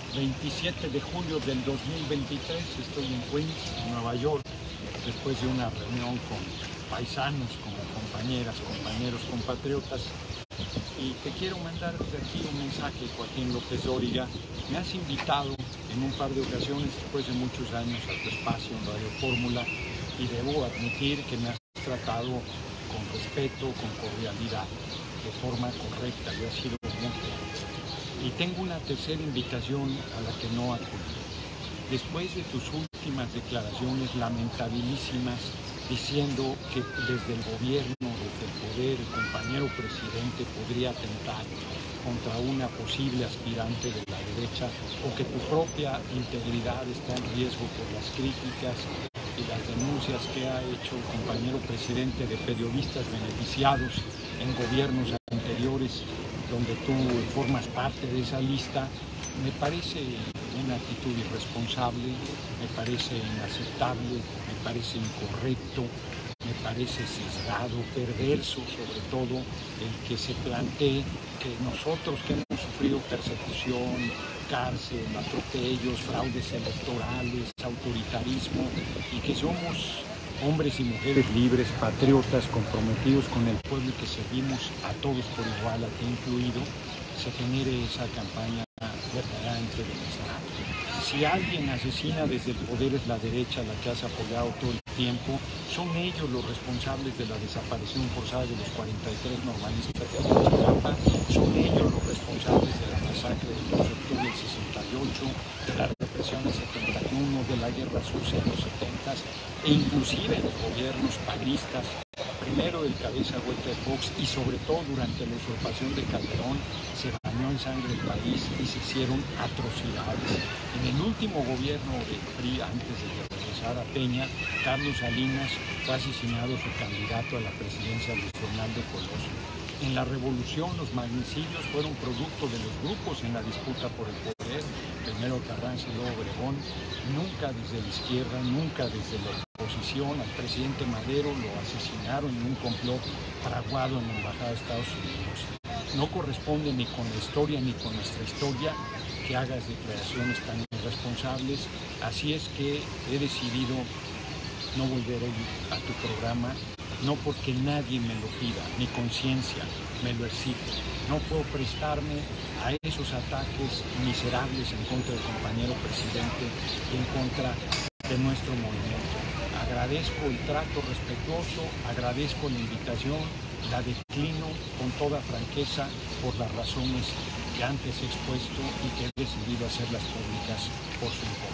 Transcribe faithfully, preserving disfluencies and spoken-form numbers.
veintisiete de julio del dos mil veintitrés, estoy en Queens, Nueva York, después de una reunión con paisanos, con compañeras, compañeros, compatriotas, y te quiero mandar desde aquí un mensaje, Joaquín López Dóriga. Me has invitado en un par de ocasiones, después de muchos años, a tu espacio en Radio Fórmula, y debo admitir que me has tratado con respeto, con cordialidad, de forma correcta, y ha sido mutuo. Y tengo una tercera invitación a la que no acudí. Después de tus últimas declaraciones lamentabilísimas, diciendo que desde el gobierno, desde el poder, el compañero presidente podría atentar contra una posible aspirante de la derecha, o que tu propia integridad está en riesgo por las críticas y las denuncias que ha hecho el compañero presidente de periodistas beneficiados en gobiernos anteriores, donde tú formas parte de esa lista, me parece una actitud irresponsable, me parece inaceptable, me parece incorrecto, me parece sesgado, perverso, sobre todo el que se plantee que nosotros que hemos sufrido persecución, cárcel, atropellos, fraudes electorales, autoritarismo, y que somos hombres y mujeres libres, patriotas, comprometidos con el pueblo y que servimos a todos por igual, a ti incluido, se genere esa campaña verdaderamente desesperada. Si alguien asesina desde el poder es la derecha, la que has apoyado todo el tiempo, son ellos los responsables de la desaparición forzada de los cuarenta y tres normalistas de Ayotzinapa, son ellos los responsables de la masacre del dos de octubre del sesenta y ocho, de la represión del setenta y uno, de la guerra sucia de los setenta, e inclusive de gobiernos panistas, primero del cabeza vuelta de Fox y sobre todo durante la usurpación de Calderón, se bañó en sangre el país y se hicieron atrocidades. En el último gobierno de P R I, antes de que regresara Peña, Carlos Salinas fue asesinado su candidato a la presidencia regional de Colosio. En la revolución, los magnicidios fueron producto de los grupos en la disputa por el poder, primero Carranza y luego Obregón, nunca desde la izquierda, nunca desde la oposición. Al presidente Madero lo asesinaron en un complot fraguado en la Embajada de Estados Unidos. No corresponde ni con la historia ni con nuestra historia que hagas declaraciones tan irresponsables, así es que he decidido no volver a ir a tu programa, no porque nadie me lo pida, mi conciencia me lo exige. No puedo prestarme a esos ataques miserables en contra del compañero presidente y en contra de nuestro movimiento. Agradezco el trato respetuoso, agradezco la invitación, la declino con toda franqueza por las razones que antes he expuesto y que he decidido hacerlas públicas por su importancia.